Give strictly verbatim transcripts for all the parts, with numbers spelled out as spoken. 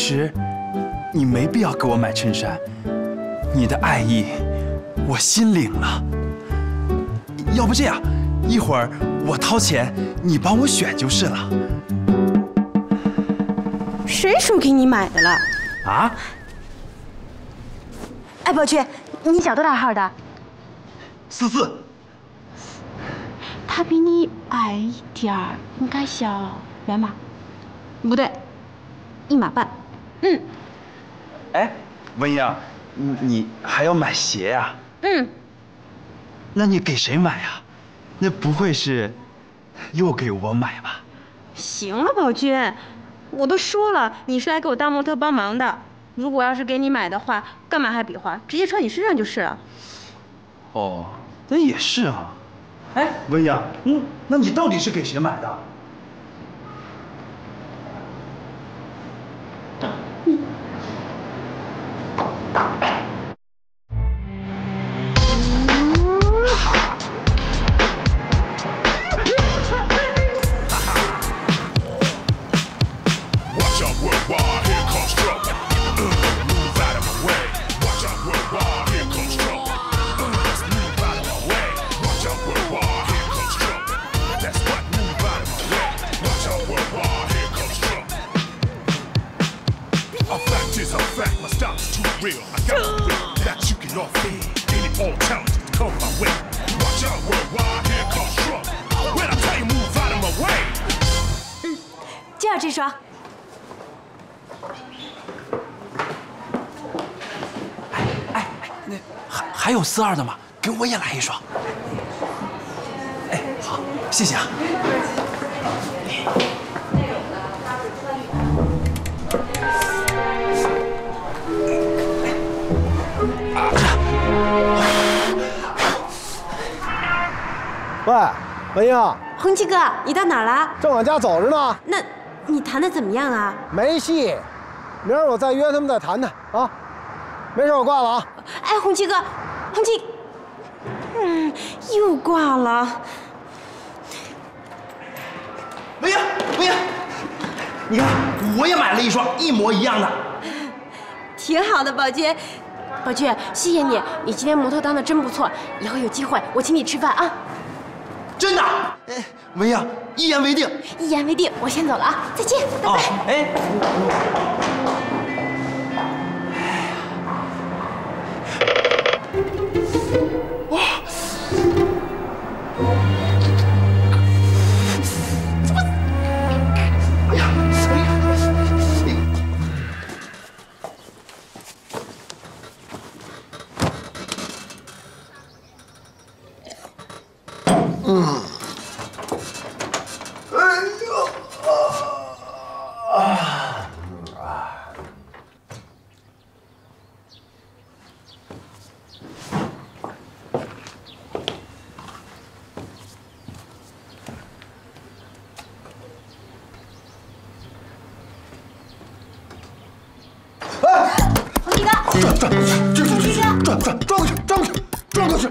实你没必要给我买衬衫，你的爱意我心领了。要不这样，一会儿我掏钱，你帮我选就是了。 谁说给你买的了？ 啊？ 哎，宝娟，你脚多大号的？ 四四。 他比你矮一点儿，应该小两码。不对，一码半。嗯。 哎，文英，你你还要买鞋呀？ 嗯。 那你给谁买呀？那不会是又给我买吧？ 行了，宝娟，我都说了，你是来给我当模特帮忙的。如果要是给你买的话，干嘛还比划？直接穿你身上就是了。 哦，那也是啊。哎，文英，嗯，那你到底是给谁买的？嗯。 就要这双。 哎哎哎，那还还有四二的吗？给我也来一双。哎，好，谢谢啊。 喂，文英， 红旗哥，你到哪儿了？ 正往家走着呢。 那，你谈的怎么样啊？ 没戏，明儿我再约他们再谈谈啊。没事，我挂了啊。 哎，红旗哥，红旗，嗯，又挂了。 文英，文英，你看，我也买了一双一模一样的。 挺好的，宝娟。宝娟，谢谢你，你今天模特当的真不错。以后有机会我请你吃饭啊。 真的？哎，文英，一言为定。 一言为定，我先走了啊，再见，拜拜。 哦，哎。哇！怎么？哎呀，哎呀！嗯。哎呦啊！啊！ 红旗哥， 转转转转红旗哥， 转转转过去，转过去，转过去。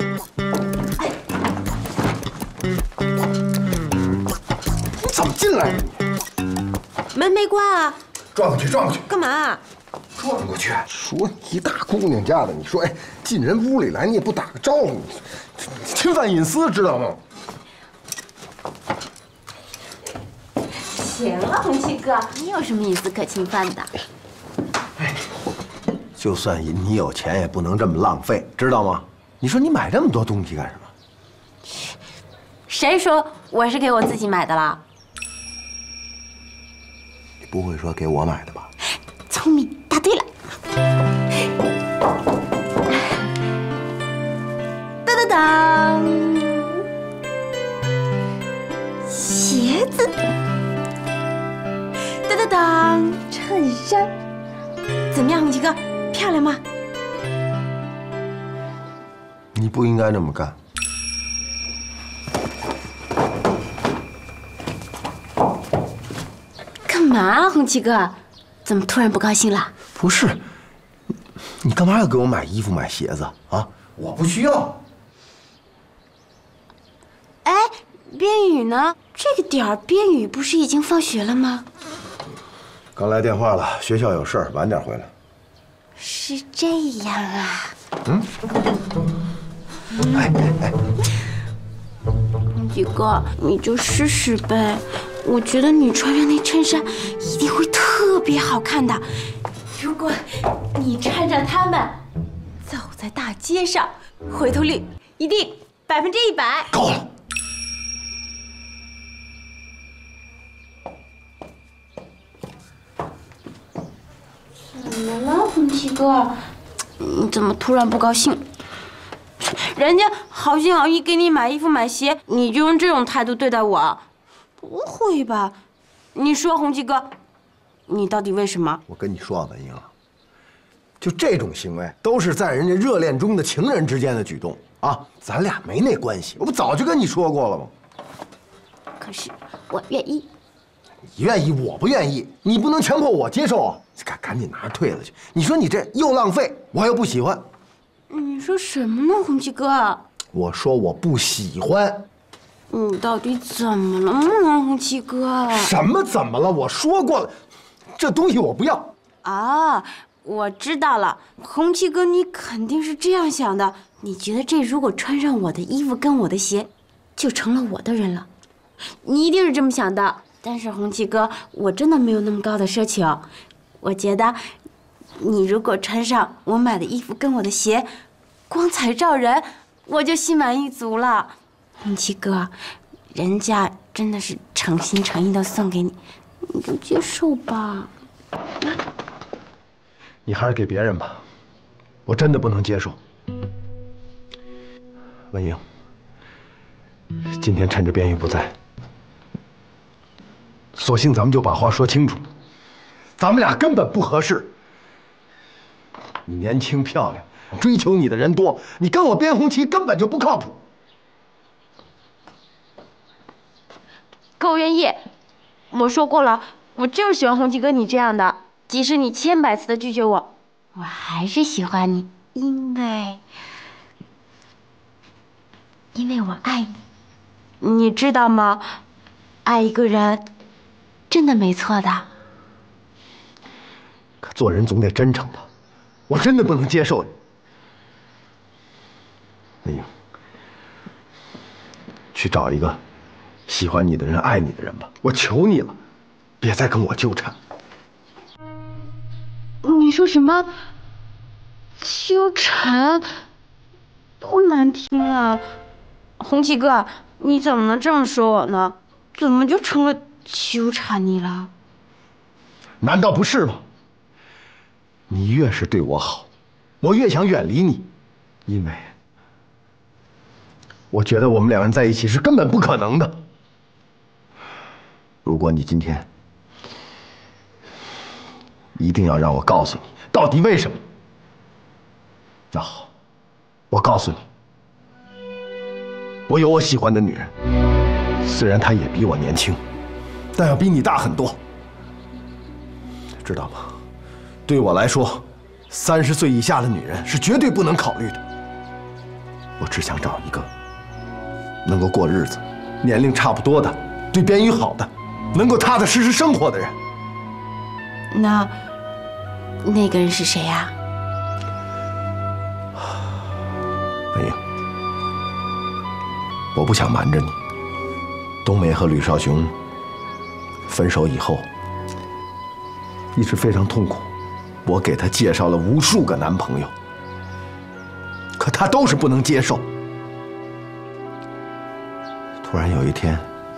你怎么进来的你？ 门没关啊。 转过去，转过去， 干嘛啊？ 转过去。说你一大姑娘家的，你说哎，进人屋里来你也不打个招呼，侵犯隐私，知道吗？ 行了，红旗哥，你有什么隐私可侵犯的？ 哎，就算你有钱，也不能这么浪费，知道吗？你说你买这么多东西干什么？ 谁说我是给我自己买的啦？ 你不会说给我买的吧？ 聪明，答对了。当当当，鞋子。当当当，衬衫。怎么样，红旗哥，漂亮吗？ 你不应该这么干。 干嘛啊，红旗哥？怎么突然不高兴了？ 不是，你干嘛要给我买衣服买鞋子啊？我不需要。 哎，边宇呢？这个点儿边宇不是已经放学了吗？ 刚来电话了，学校有事儿，晚点回来。 是这样啊。 嗯。哎哎哎， 宇哥，你就试试呗。我觉得你穿上那衬衫一定会特别好看的。如果你穿上它们，走在大街上，回头率一定百分之一百。 够了。 怎么了，红旗哥？你怎么突然不高兴？人家好心好意给你买衣服买鞋，你就用这种态度对待我？不会吧？你说，红旗哥，你到底为什么？ 我跟你说啊，文英，就这种行为都是在人家热恋中的情人之间的举动啊，咱俩没那关系，我不早就跟你说过了吗？ 可是我愿意。 你愿意，我不愿意，你不能强迫我接受啊！赶赶紧拿着退了去。你说你这又浪费，我又不喜欢。 你说什么呢，红旗哥？ 我说我不喜欢。 你到底怎么了吗，红旗哥？ 什么怎么了？我说过了，这东西我不要。 啊，我知道了，红旗哥，你肯定是这样想的。你觉得这如果穿上我的衣服跟我的鞋，就成了我的人了。你一定是这么想的。 但是红旗哥，我真的没有那么高的奢求。我觉得，你如果穿上我买的衣服跟我的鞋，光彩照人，我就心满意足了。红旗哥，人家真的是诚心诚意的送给你，你就接受吧。 你还是给别人吧，我真的不能接受。文英，今天趁着边玉不在。 索性咱们就把话说清楚，咱们俩根本不合适。你年轻漂亮，追求你的人多，你跟我边红旗根本就不靠谱。 可我愿意，我说过了，我就是喜欢红旗哥你这样的。即使你千百次的拒绝我，我还是喜欢你，因为，因为我爱你。你知道吗？爱一个人。 真的没错的， 可做人总得真诚吧？我真的不能接受你。文英，去找一个喜欢你的人、爱你的人吧，我求你了，别再跟我纠缠。 你说什么？纠缠？多难听啊！红旗哥，你怎么能这么说我呢？怎么就成了？ 纠缠你了？ 难道不是吗？你越是对我好，我越想远离你，因为我觉得我们两人在一起是根本不可能的。如果你今天一定要让我告诉你到底为什么，那好，我告诉你，我有我喜欢的女人，虽然她也比我年轻。 但要比你大很多，知道吗？对我来说，三十岁以下的女人是绝对不能考虑的。我只想找一个能够过日子、年龄差不多的、对边玉好的、能够踏踏实实生活的人。 那那个人是谁呀？ 文英，我不想瞒着你，冬梅和吕少雄。 分手以后，一直非常痛苦。我给她介绍了无数个男朋友，可她都是不能接受。突然有一天，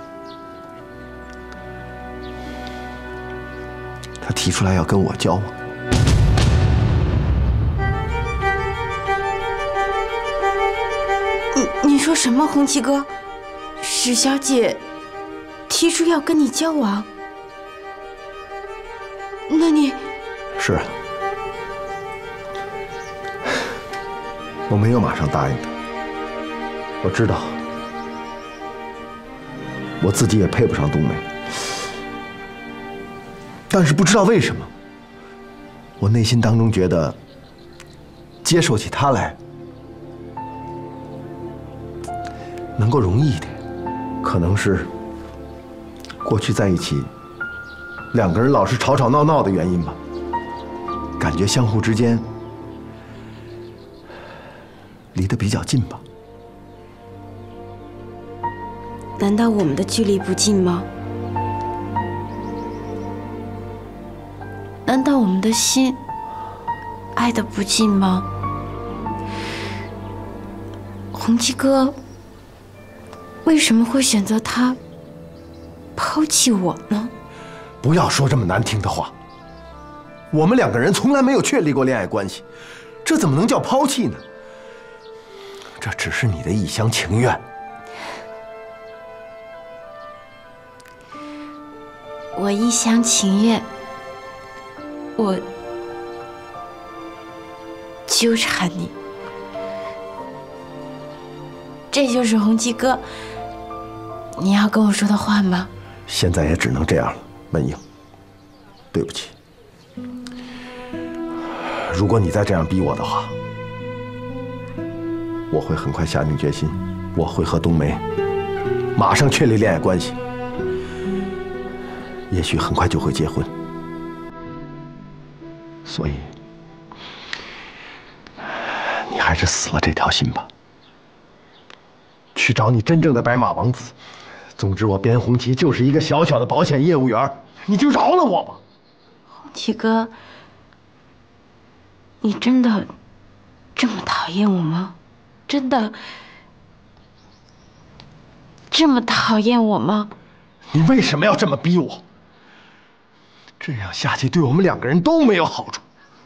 她提出来要跟我交往。 你你说什么，红旗哥？史小姐。 提出要跟你交往，那你是啊，我没有马上答应他。我知道，我自己也配不上冬梅，但是不知道为什么，我内心当中觉得接受起她来能够容易一点，可能是。 过去在一起两个人老是吵吵闹闹的原因吧。感觉相互之间离得比较近吧。 难道我们的距离不近吗？难道我们的心爱得不近吗？洪七哥为什么会选择他抛弃我呢？ 不要说这么难听的话。我们两个人从来没有确立过恋爱关系，这怎么能叫抛弃呢？这只是你的一厢情愿。 我一厢情愿，我纠缠你，这就是洪七哥你要跟我说的话吗？ 现在也只能这样了，文英，对不起。如果你再这样逼我的话，我会很快下定决心，我会和冬梅马上确立恋爱关系，也许很快就会结婚。所以，你还是死了这条心吧，去找你真正的白马王子。总之，我边红旗就是一个小小的保险业务员，你就饶了我吧。 洪七哥，你真的这么讨厌我吗？真的这么讨厌我吗？ 你为什么要这么逼我？这样下去对我们两个人都没有好处。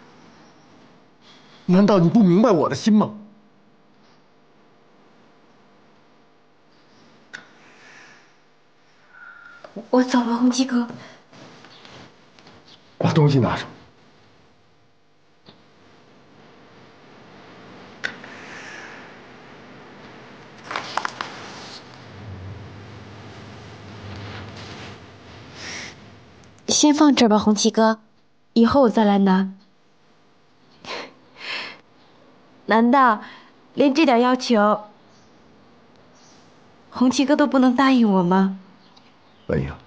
难道你不明白我的心吗？ 我走了，洪七哥。 把东西拿上。 先放这儿吧，洪七哥，以后我再来拿。难道连这点要求，洪七哥都不能答应我吗？ 文英，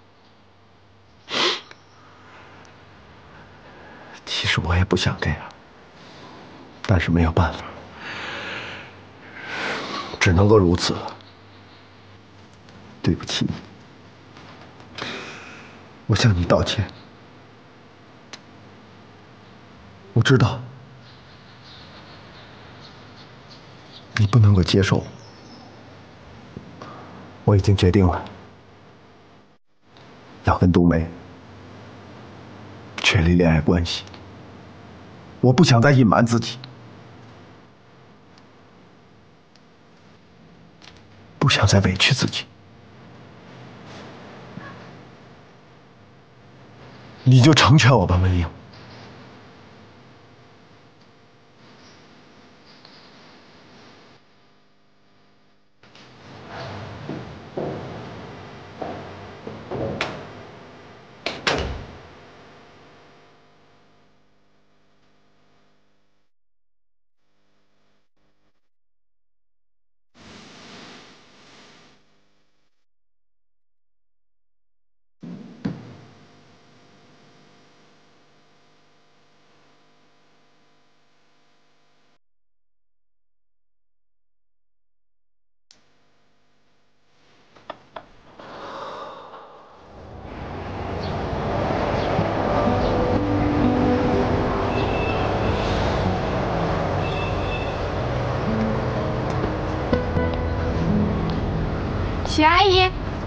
其实我也不想这样，但是没有办法，只能够如此了。对不起你，我向你道歉。我知道你不能够接受，我已经决定了要跟冬梅确立恋爱关系。我不想再隐瞒自己，不想再委屈自己。你就成全我吧，文英。 许阿姨，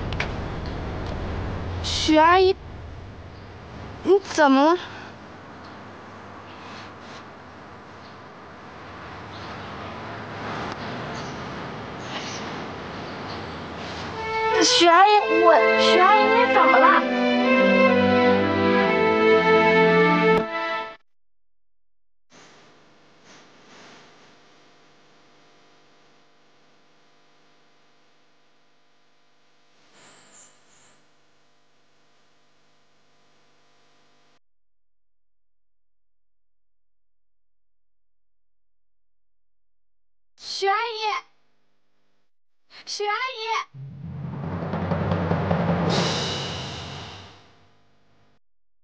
许阿姨，你怎么了？许阿姨，我许阿姨，你怎么了？许阿姨，许阿姨。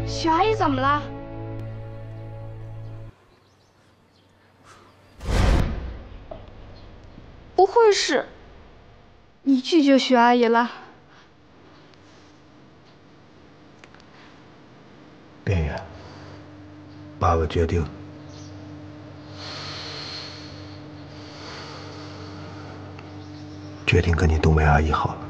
许阿姨怎么了？不会是你拒绝许阿姨了？ 边远，爸爸决定，决定跟你冬梅阿姨好了。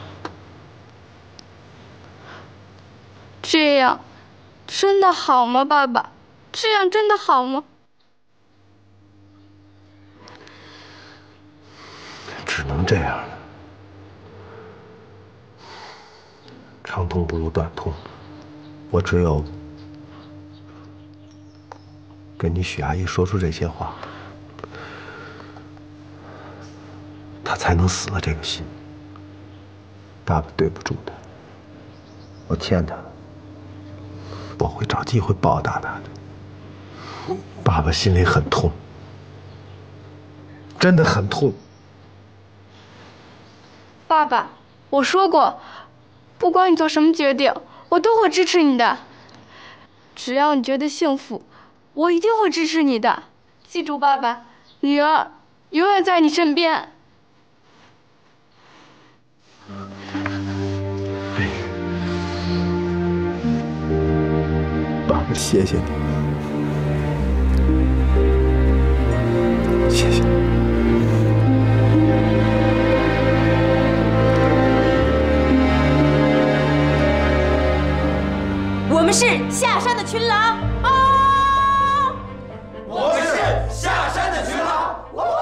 这样真的好吗，爸爸？这样真的好吗？ 只能这样了。长痛不如短痛，我只有跟你许阿姨说出这些话，她才能死了这个心。爸爸对不住她，我欠她，我会找机会报答她的。爸爸心里很痛，真的很痛。 爸爸，我说过，不管你做什么决定，我都会支持你的。只要你觉得幸福，我一定会支持你的。记住，爸爸，女儿永远在你身边。 爸爸，谢谢你，谢谢你。 我们是下山的群狼啊！ 我们是下山的群狼。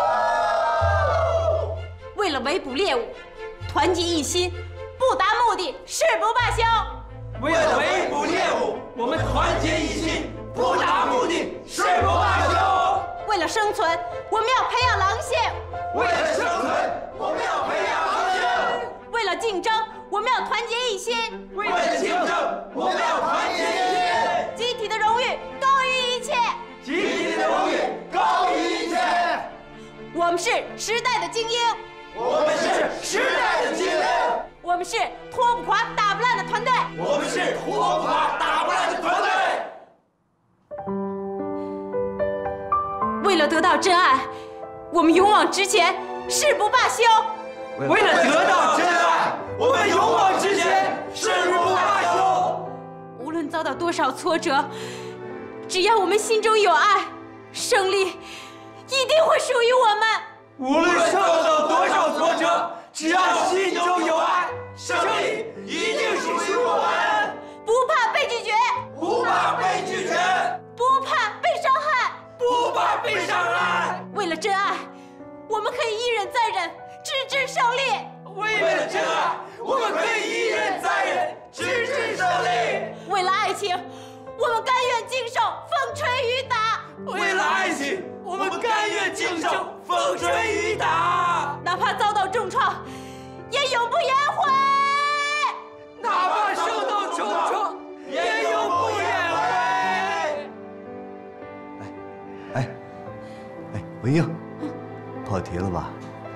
为了围捕猎物，团结一心，不达目的誓不罢休。 为了围捕猎物，我们团结一心，不达目的誓不罢休。 为了生存，我们要培养狼性； 为了生存，我们要培养狼性； 为了竞争，我们要团结一心； 为了竞争，我们要团结一心。 集体的荣誉高于一切， 集体的荣誉高于一切。 我们是时代的精英， 我们是时代的精英。 我们是拖不垮、打不烂的团队， 我们是拖不垮、打不烂的团队。 为了得到真爱，我们勇往直前，誓不罢休。 为了得到真爱，我们勇往直前，誓不罢休。 无论遭到多少挫折，只要我们心中有爱，胜利一定会属于我们。 无论受到多少挫折，只要心中有爱，胜利一定属于我们。 不怕被拒绝， 不怕被拒绝， 不怕被伤害， 不怕被伤害。 为了真爱，我们可以一忍再忍，直至胜利。 为了真爱，我们可以一忍再忍，直至胜利。 为了爱情，我们甘愿经受风吹雨打。 为了爱情，我们甘愿经受风吹雨打。 哪怕遭到重创，也永不言悔。 哪怕受到重创，也永不言悔。 哎，哎，文英，跑题了吧？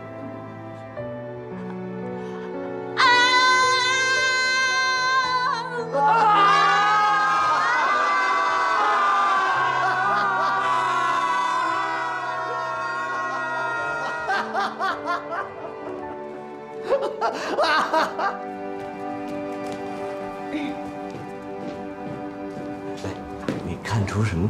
你看出什么？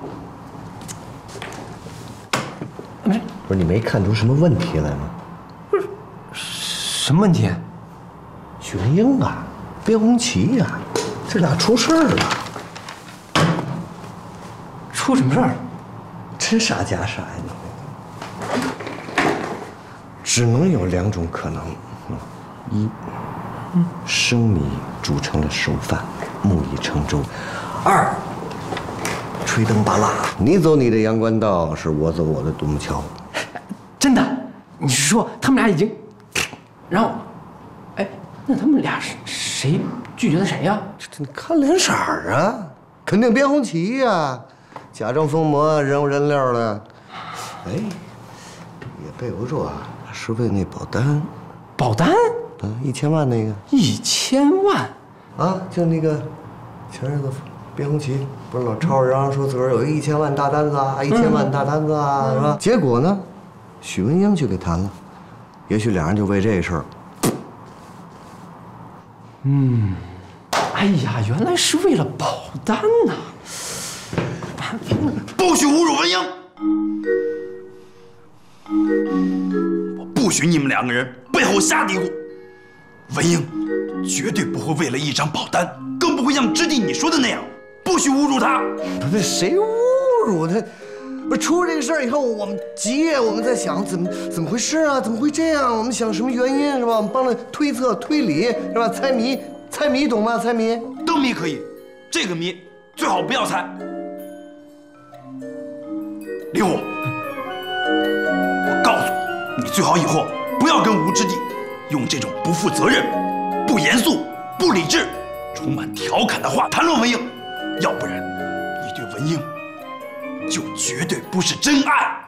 不是，不是你没看出什么问题来吗？ 不是，什么问题？ 许文英啊，边红旗呀，这俩出事儿了。 出什么事儿了？ 真傻假傻呀你！只能有两种可能：一，生米煮成了熟饭，木已成舟；二，吹灯拔蜡，你走你的阳关道，是我走我的独木桥。 真的？你是说他们俩已经……然后，哎，那他们俩是谁拒绝的谁呀？ 这你看脸色儿啊，肯定边红旗呀，假装疯魔人物人料的。哎，也备不住啊，是为那保单。 保单？ 嗯，一千万那个。 一千万？ 啊，就那个前日子边红旗不是老吵着嚷嚷说自个儿有一千万大单子啊，一千万大单子啊，嗯、是吧？结果呢，许文英就给谈了，也许两人就为这事儿。 嗯，哎呀，原来是为了保单呐！ 不许侮辱文英！我不许你们两个人背后瞎嘀咕。文英绝对不会为了一张保单，更不会像知弟你说的那样。不许侮辱他！ 不是谁侮辱他？不是出了这个事儿以后，我们急夜我们在想怎么怎么回事啊？怎么会这样？我们想什么原因是吧？我们帮着推测推理是吧？猜谜，猜谜懂吗？猜谜， 灯谜可以，这个谜最好不要猜。李虎，我告诉你，你最好以后不要跟吴知弟用这种不负责任、不严肃、不理智、充满调侃的话谈论文英，要不然你对文英就绝对不是真爱。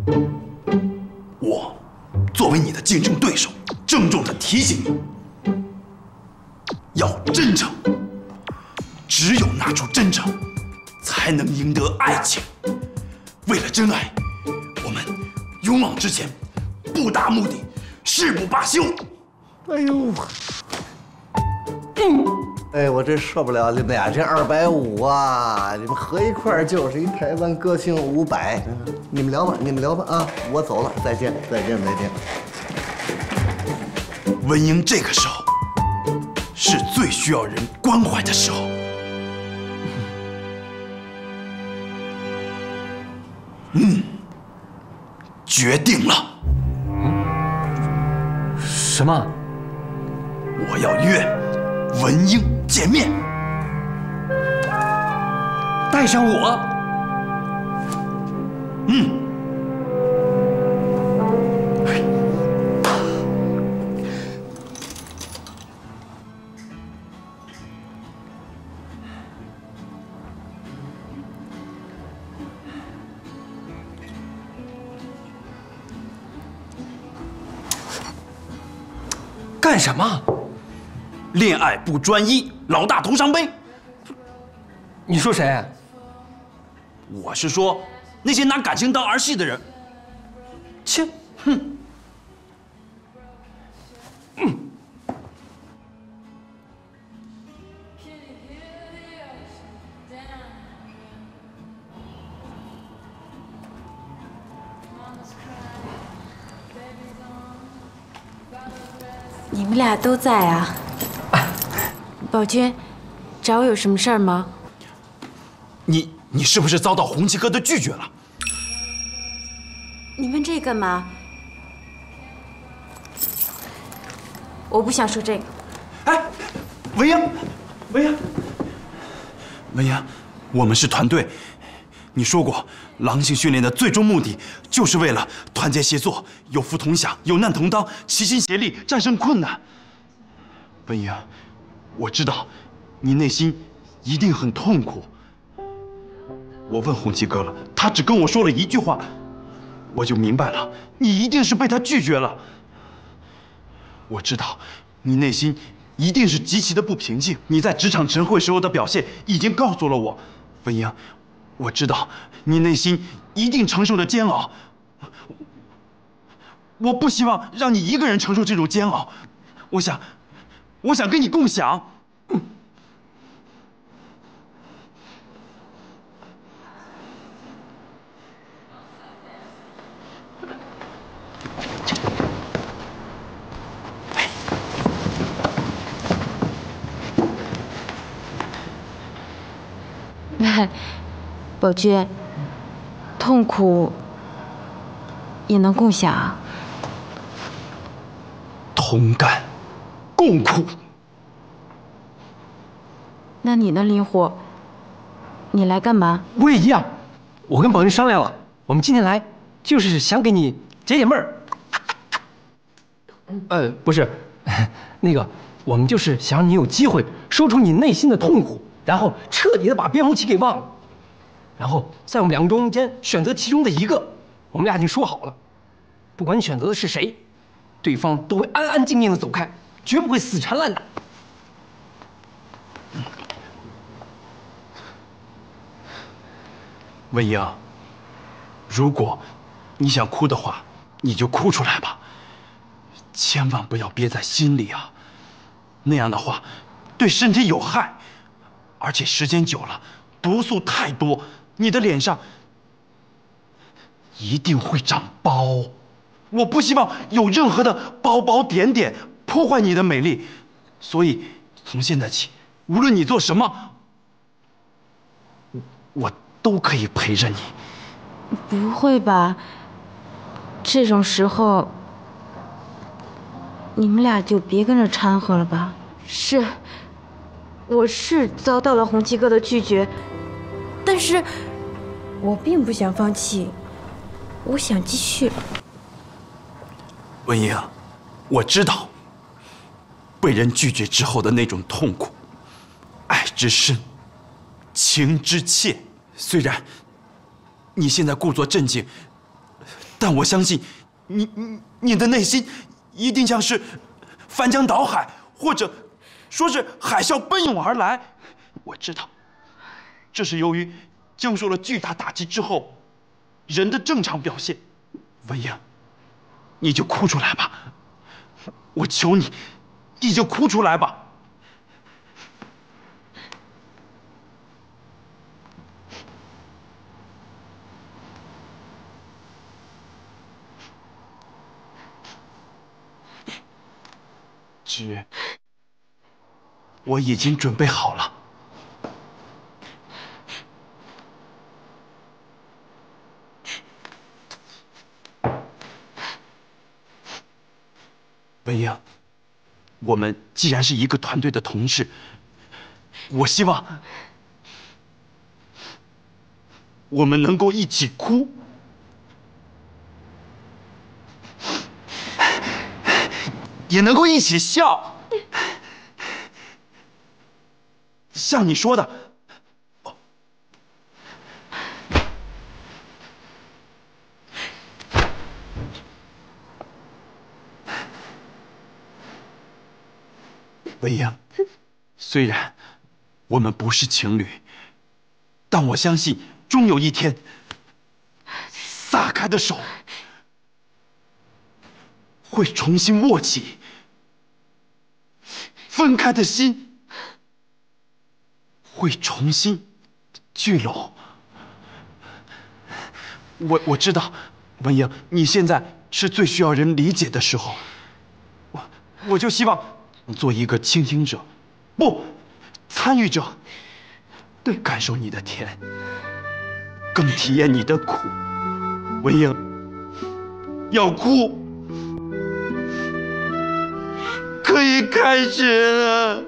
我作为你的竞争对手，郑重地提醒你，要真诚，只有拿出真诚，才能赢得爱情。为了真爱，我们勇往直前，不达目的誓不罢休。 哎呦，嗯，哎，我真受不了你们俩这二百五啊！你们合一块儿就是一台湾歌星五百。你们聊吧，你们聊吧啊！我走了，再见，再见，再见。 文英这个时候是最需要人关怀的时候。嗯，决定了。 什么？ 我要约文英见面， 带上我。 嗯。 干什么？ 恋爱不专一，老大头上背。 你说谁？ 我是说那些拿感情当儿戏的人。 切，哼，嗯。 你们俩都在啊？宝娟，找我有什么事儿吗？ 你你是不是遭到红旗哥的拒绝了？ 你问这干嘛？我不想说这个。 哎，文英，文英，文英，我们是团队。你说过，狼性训练的最终目的就是为了团结协作，有福同享，有难同当，齐心协力战胜困难。文英，我知道你内心一定很痛苦。我问红旗哥了，他只跟我说了一句话，我就明白了，你一定是被他拒绝了。我知道你内心一定是极其的不平静，你在职场晨会时候的表现已经告诉了我，文英。我知道你内心一定承受着煎熬，我不希望让你一个人承受这种煎熬，我想，我想跟你共享。 宝娟，痛苦也能共享， 同甘共苦。 那你呢，林虎？你来干嘛？ 我也一样，我跟宝娟商量了，我们今天来就是想给你解解闷儿。呃，不是，那个，我们就是想让你有机会说出你内心的痛苦，然后彻底的把边红旗给忘了。然后在我们两个中间选择其中的一个，我们俩已经说好了，不管你选择的是谁，对方都会安安静静的走开，绝不会死缠烂打。 文英，如果你想哭的话，你就哭出来吧，千万不要憋在心里啊，那样的话对身体有害，而且时间久了，毒素太多，你的脸上一定会长包。我不希望有任何的包包点点破坏你的美丽，所以从现在起，无论你做什么，我都可以陪着你。 不会吧？这种时候，你们俩就别跟着掺和了吧。是，我是遭到了洪七哥的拒绝，但是我并不想放弃，我想继续。 文英，我知道被人拒绝之后的那种痛苦，爱之深，情之切。虽然你现在故作镇静，但我相信你你你的内心一定像是翻江倒海，或者说是海啸奔涌而来。我知道，这是由于经受了巨大打击之后人的正常表现。文英，你就哭出来吧，我求你，你就哭出来吧。芷月，我已经准备好了。文英，我们既然是一个团队的同事，我希望我们能够一起哭，也能够一起笑。像你说的，文英，虽然我们不是情侣，但我相信终有一天，撒开的手会重新握起，分开的心会重新聚拢。我我知道，文英，你现在是最需要人理解的时候，我我就希望做一个倾听者，不，参与者，对，感受你的甜，更体验你的苦。文英，要哭，可以开始了。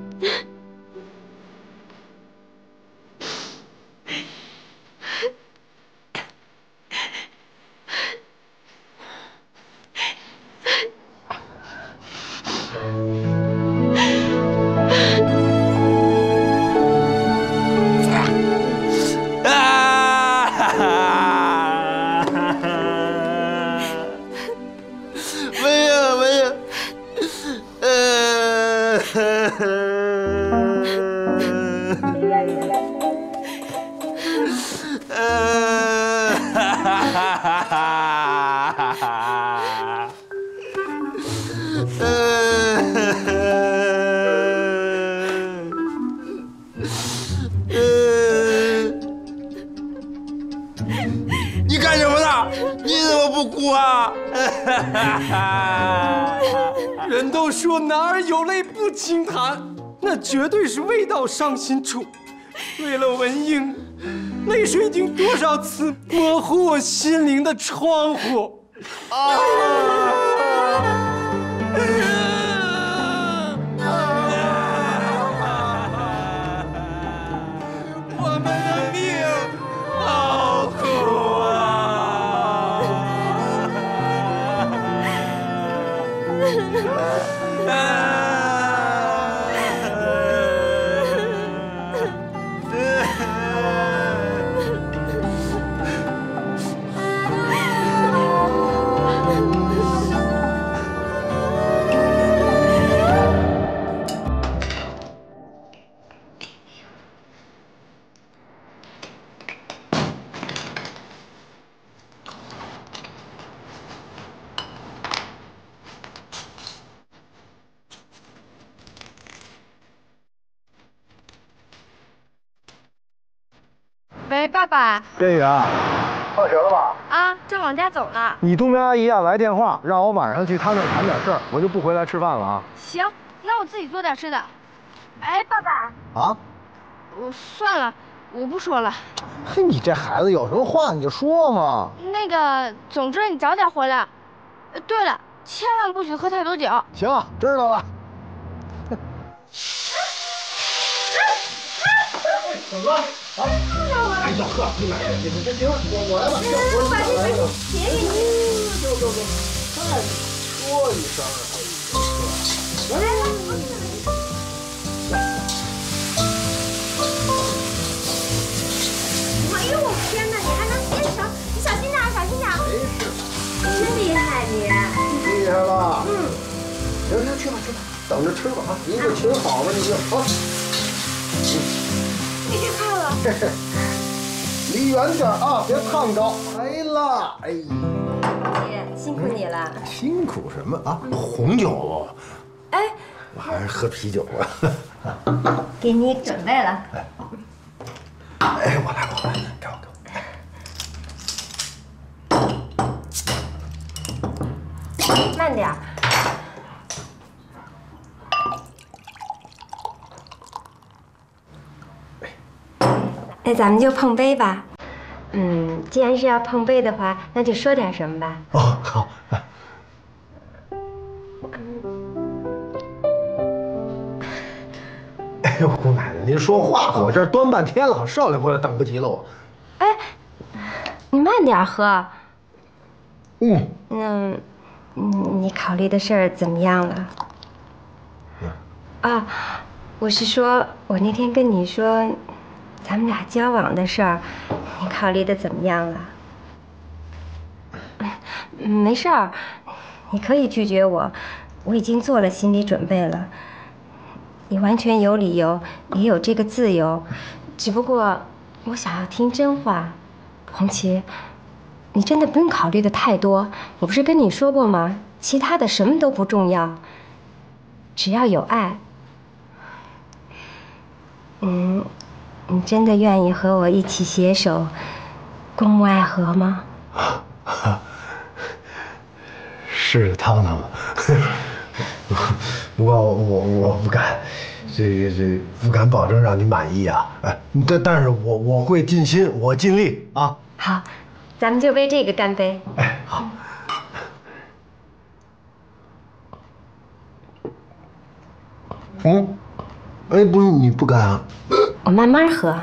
你干什么呢？你怎么不哭啊？ 人都说男儿有泪不轻弹，那绝对是未到伤心处。为了文英，泪水已经多少次模糊我心灵的窗户啊！我们的命好苦啊！ 爸爸。 边远，放学了吧？ 啊，正往家走呢。 你东边阿姨啊来电话，让我晚上去她那儿谈点事儿，我就不回来吃饭了啊。 行，那我自己做点吃的。哎，爸爸。 啊？ 我算了，我不说了。 嘿，你这孩子有什么话你就说嘛。 那个，总之你早点回来。呃，对了，千万不许喝太多酒。 行，知道了。怎么了？啊？哎呀呵，你买这这这行，我我来吧，我把这个鞋给你。就就就，再说一声。来来来，我给你。哎呦我天哪，你还能坚持？你小心点，小心点。没事。真厉害你。厉害了。嗯。行行，去吧去吧，等着吃吧啊！一个群好了你就啊。 你别看了。 离远点啊，别烫着。来了，哎。 姐，辛苦你了。 辛苦什么啊？红酒。 哎， 我还是喝啤酒吧。 给你准备了。 哎，哎，我来，我来，给我给我。 慢点。那咱们就碰杯吧。嗯，既然是要碰杯的话，那就说点什么吧。 哦，好。哎呦，姑奶奶，您说话，我这儿端半天了，少爷回来等不及了我。 哎，你慢点喝。 嗯。 那，嗯，你考虑的事儿怎么样了？ 嗯。 啊，我是说，我那天跟你说，咱们俩交往的事儿，你考虑的怎么样了？嗯，没事儿，你可以拒绝我，我已经做了心理准备了。你完全有理由，也有这个自由，只不过我想要听真话。红旗，你真的不用考虑的太多，我不是跟你说过吗？其他的什么都不重要，只要有爱。嗯，你真的愿意和我一起携手，共沐爱河吗？ 是汤汤吗？不过我我不敢，这个这不敢保证让你满意啊。哎，但但是我我会尽心，我尽力啊。 好，咱们就为这个干杯。 哎，好。嗯，哎，不是你不敢啊？ 我慢慢喝。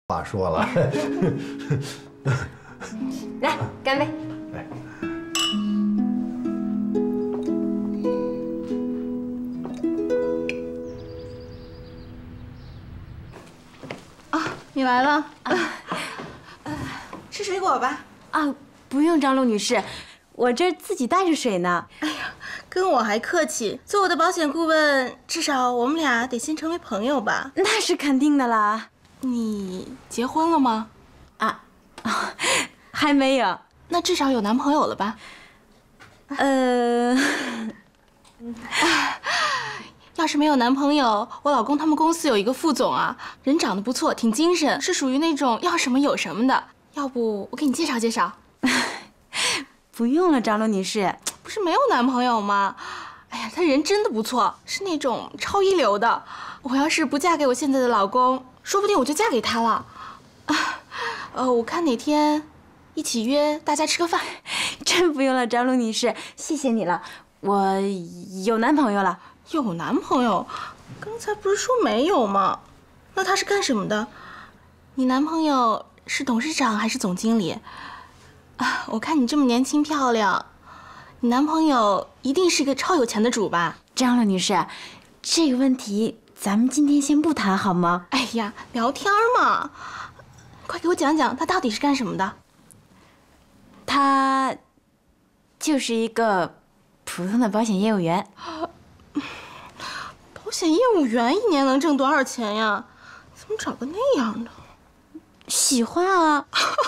话说了， 来干杯！ 啊，你来了啊！吃水果吧。 啊，不用，张璐女士，我这自己带着水呢。 哎呀，跟我还客气。做我的保险顾问，至少我们俩得先成为朋友吧？ 那是肯定的啦。 你结婚了吗？ 啊，啊，还没有。 那至少有男朋友了吧？ 呃， 要是没有男朋友，我老公他们公司有一个副总啊，人长得不错，挺精神，是属于那种要什么有什么的。要不我给你介绍介绍？ 不用了，张璐女士。 不是没有男朋友吗？哎呀，他人真的不错，是那种超一流的。我要是不嫁给我现在的老公，说不定我就嫁给他了。啊，呃，我看哪天一起约大家吃个饭。 真不用了，张璐女士，谢谢你了。我有男朋友了。 有男朋友？刚才不是说没有吗？那他是干什么的？你男朋友是董事长还是总经理？啊，我看你这么年轻漂亮，你男朋友一定是个超有钱的主吧？ 张璐女士，这个问题咱们今天先不谈好吗？ 哎呀，聊天嘛，快给我讲讲他到底是干什么的。 他就是一个普通的保险业务员。 保险业务员一年能挣多少钱呀？怎么找个那样的？ 喜欢啊。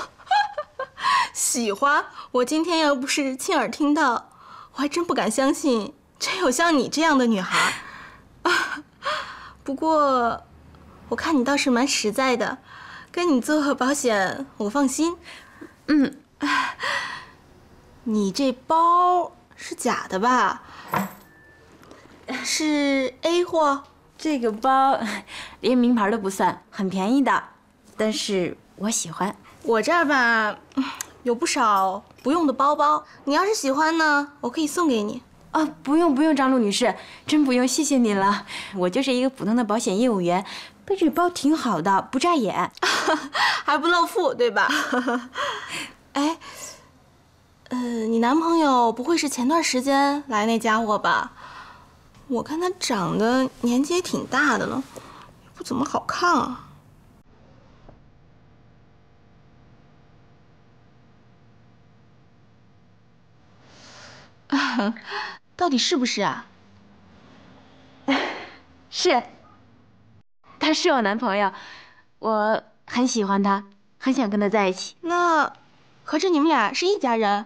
喜欢？我今天要不是亲耳听到，我还真不敢相信真有像你这样的女孩。不过，我看你倒是蛮实在的，跟你做保险我放心。嗯，你这包是假的吧？是 A 货？ 这个包连名牌都不算，很便宜的，但是我喜欢。 我这儿吧，有不少不用的包包，你要是喜欢呢，我可以送给你。 啊，不用不用，张璐女士，真不用，谢谢你了。我就是一个普通的保险业务员，背这包挺好的，不扎眼， 还不露富，对吧？哎，呃，你男朋友不会是前段时间来那家伙吧？我看他长得年纪也挺大的了，不怎么好看啊。到底是不是啊？ 是，他是我男朋友，我很喜欢他，很想跟他在一起。 那合着你们俩是一家人？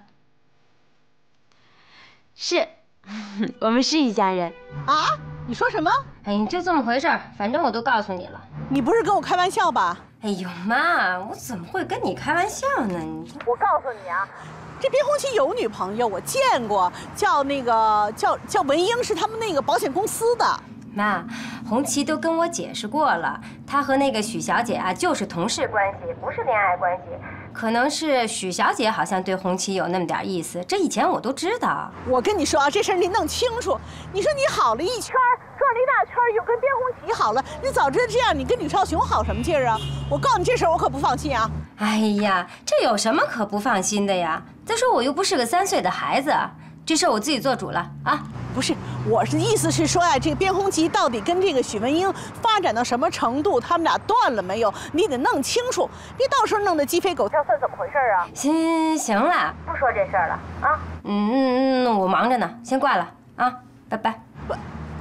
是，我们是一家人。 啊？你说什么？ 哎，就这么回事儿，反正我都告诉你了。 你不是跟我开玩笑吧？ 哎呦妈，我怎么会跟你开玩笑呢？你我告诉你啊，这边红旗有女朋友，我见过，叫那个叫叫文英，是他们那个保险公司的。 妈，红旗都跟我解释过了，他和那个许小姐啊就是同事关系，不是恋爱关系。可能是许小姐好像对红旗有那么点意思，这以前我都知道。 我跟你说啊，这事儿你弄清楚。你说你好了一圈，转了一大圈，又跟边红旗好了，你早知道这样，你跟吕少雄好什么劲儿啊？我告诉你，这事儿我可不放心啊！ 哎呀，这有什么可不放心的呀？再说我又不是个三岁的孩子，这事儿我自己做主了啊。 不是，我是意思是说呀，这个边红旗到底跟这个许文英发展到什么程度，他们俩断了没有？你得弄清楚，别到时候弄得鸡飞狗跳，算怎么回事啊？ 行行了，不说这事儿了啊。嗯嗯，我忙着呢，先挂了啊，拜拜。 不，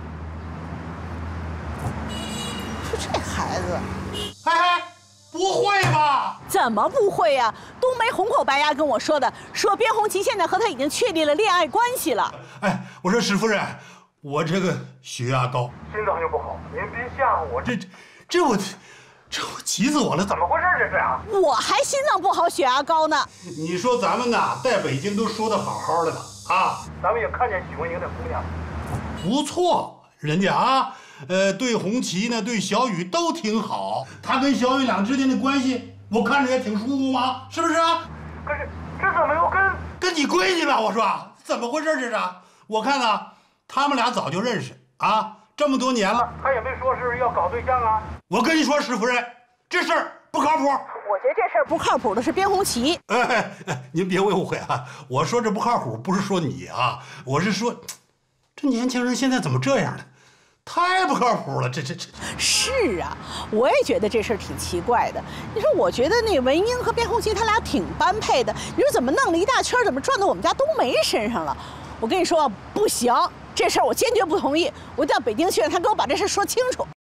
说这孩子， 哎哎，不会吧？ 怎么不会呀？冬梅红口白牙跟我说的，说边红旗现在和他已经确立了恋爱关系了。 哎，我说史夫人，我这个血压高， 心脏又不好，您别吓唬我。 这这我这我急死我了，怎么回事这是啊？ 我还心脏不好，血压高呢。 你说咱们呐，在北京都说的好好的呢啊， 咱们也看见许文英这姑娘， 不错，人家啊，呃，对红旗呢，对小雨都挺好。他跟小雨俩之间的关系，我看着也挺舒服嘛，是不是啊？ 可是这怎么又跟跟你闺女了？我说怎么回事这是？我看啊，他们俩早就认识啊，这么多年了， 他也没说是要搞对象啊。 我跟你说，史夫人，这事儿不靠谱。 我觉得这事儿不靠谱的是边红旗。 哎哎哎，您别误会啊，我说这不靠谱不是说你啊，我是说，这年轻人现在怎么这样呢？太不靠谱了，这这这。 是啊，我也觉得这事儿挺奇怪的。你说，我觉得那文英和边红旗他俩挺般配的，你说怎么弄了一大圈，怎么转到我们家冬梅身上了？我跟你说，不行，这事儿我坚决不同意，我一定要北京去让他给我把这事说清楚。